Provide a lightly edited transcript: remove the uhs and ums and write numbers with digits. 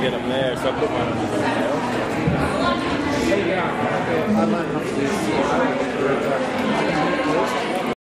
get them there, so I put mine on the